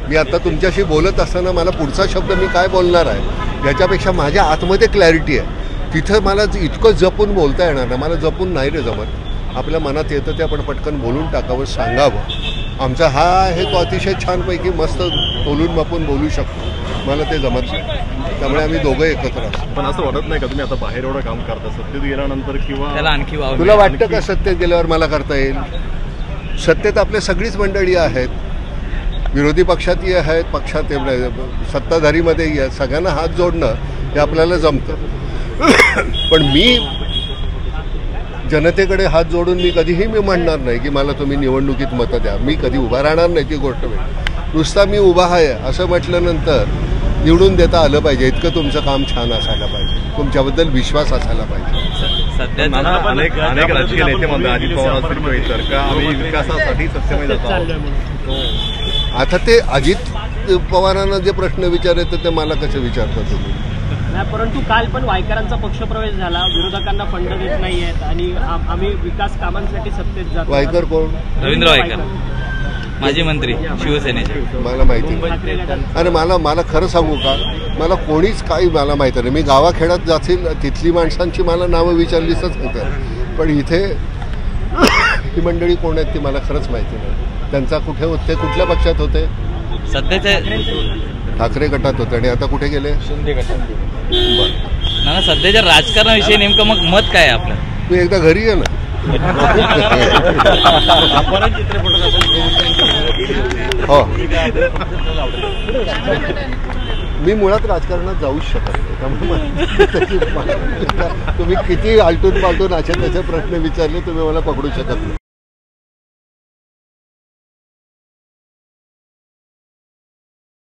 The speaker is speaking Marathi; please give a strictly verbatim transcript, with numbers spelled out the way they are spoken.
मी आता तुमच्याशी बोलत असताना मला पुढचा शब्द मी काय बोलणार आहे याच्यापेक्षा माझ्या आतमध्ये क्लॅरिटी आहे. तिथं मला इतकं जपून बोलता येणार नाही, मला जपून नाही रे जमत. आपल्या मनात येतं ते आपण पटकन बोलून टाकावं, सांगावं. आमचा हा आहे तो अतिशय छानपैकी मस्त तोलून मापून बोलू शकतो, मला ते जमत नाही. त्यामुळे आम्ही दोघं एकत्र असतो. पण असं वाटत नाही का तुम्ही आता बाहेर एवढं काम करता सत्तेत गेल्यानंतर किंवा त्याला आणखी वाव तुला वाटतं का सत्तेत गेल्यावर मला करता येईल? सत्तेत आपले सगळीच मंडळी आहेत, विरोधी पक्षातही आहेत, पक्षात सत्ताधारीमध्येही आहेत. सगळ्यांना हात जोडणं हे आपल्याला जमतं. पण मी जनतेकडे हात जोडून मी कधीही मी म्हणणार नाही की मला तुम्ही निवडणुकीत मतं द्या. मी कधी उभा राहणार नाही ती गोष्ट वेगळी. नुसता मी उभा आहे असं म्हटल्यानंतर निवडून देता आलं पाहिजे, इतकं तुमचं काम छान असायला पाहिजे, तुमच्याबद्दल विश्वास असायला पाहिजे. सध्या अनेक अनेक राजकीय नेते म्हणतात, अजित पवार असतील किंवा इतर, का आम्ही विकासासाठी सत्तेमध्ये जातो आहोत. आता ते अजित पवारांना जे प्रश्न विचारायचे ते मला कसे विचारता तुम्ही? नाही, परंतु काल पण वायकरांचा पक्षप्रवेश झाला, विरोधकांना फंड देत नाही आहेत आणि आम्ही विकास कामांसाठी सत्तेत जातो. वायकर कोण? रवींद्र वायकर, माजी मंत्री शिवसेनेचे. मला माहिती नाही. अरे मला मला खरं सांगू का, मला कोणीच काही मला माहिती नाही. मी गावाखेड्यात जातील तिथली माणसांची मला नावं विचारलीच होतं, पण इथे ही मंडळी कोण आहेत ती मला खरंच माहिती नाही. त्यांचा कुठे होते, कुठल्या पक्षात होते? सध्याचे ठाकरे गटात होते आणि आता कुठे गेले? शिंदे गटात. ना सध्याच्या राजकारणाविषयी नेमकं मग मत काय आहे आपलं? तू एकदा घरी ये ना. हो, मी मुळात राजकारणात जाऊच शकत नाही. तुम्ही किती आलटून पालटून अशा त्याचे प्रश्न विचारले तुम्ही मला पकडू शकत नाही.